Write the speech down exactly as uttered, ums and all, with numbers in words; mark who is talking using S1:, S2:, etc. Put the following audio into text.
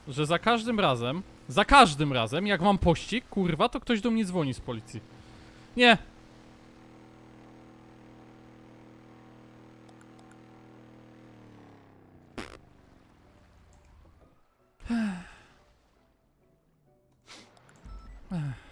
S1: że za każdym razem, za każdym razem, jak mam pościg, kurwa, to ktoś do mnie dzwoni z policji. Nie! Ech.